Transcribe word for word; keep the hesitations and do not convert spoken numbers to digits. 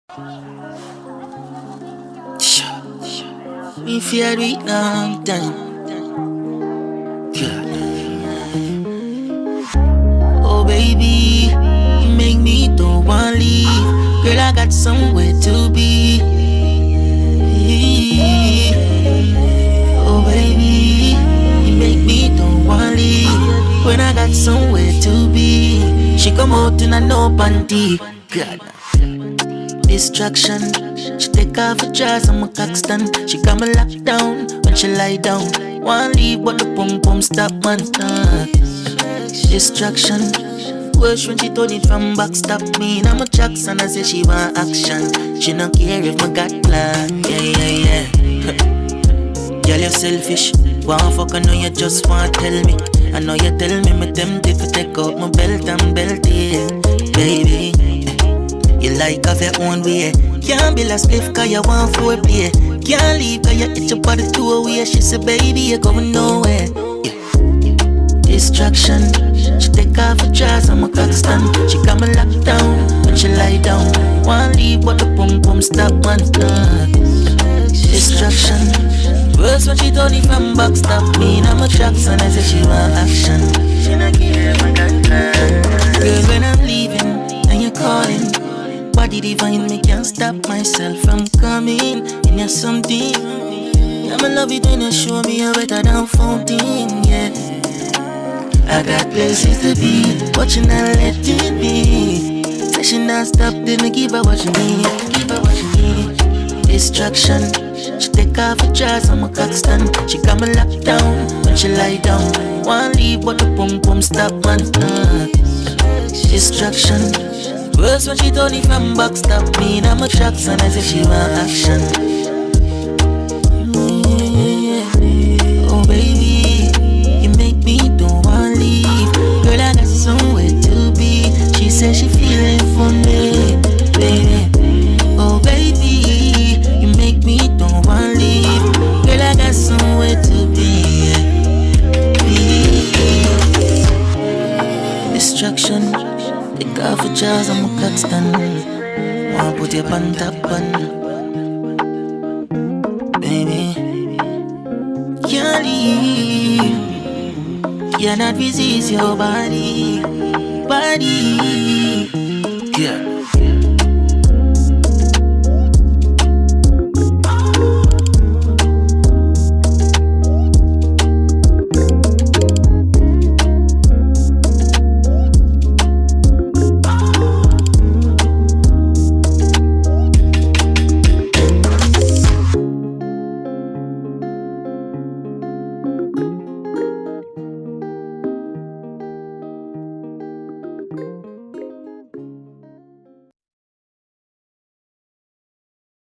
Me fear it long time. God. Oh baby, you make me don't want leave. Girl, I got somewhere to be. Oh baby, you make me don't want leave. When I got somewhere to be. She come out in a no panty. God. Distraction. She take off her dress and my cock stand. She got me locked down when she lie down. One leave but the pum pum stop man. Uh, distraction. Worse when she told it from back. Stop me. I'm a Jackson. I say she want action. She don't care if my got plan. Yeah yeah yeah. Girl, you're selfish. Want fuck, I know you just want tell me. I know you tell me me tempted to take out my belt and belt it. Baby, you like have your own way. Can't be last spliff cause you want foreplay. Can't leave cause you itch up by the two away. She said baby you're going nowhere. Yeah. Distraction. She take off her dress and my cock stand. She got me locked down when she lie down. One leave but the pum pum stop man. Uh, distraction. Worse when she told it from back. Stop me, I'm a Jackson. I said she want action. She not care if I got time. Girl, when I'm leaving and you're calling, body divine, me can't stop myself from coming. And you're something. I'ma love it when you show me you're better than fountain, yeah. I got places to be, but you not let it be. Say she not stop, then I give her what she need. Give her what she need. Distraction. She take off her dress and my cock stand. She got me locked down when she lie down. One leave but the pum pum stop man. Uh, distraction. Worse when she told it from back. Stop me, I'm a Jackson. I say she want action. Mm-hmm. Oh baby, you make me don't want leave. Girl, I got somewhere to be. She said she feeling for me, baby. Oh baby, you make me don't want leave. Girl, I got somewhere to be. be. Distraction. Take off your jaws and my cock stand. Wanna put your pan top on, baby. Can't leave. Cannot resist your body, body. Yeah.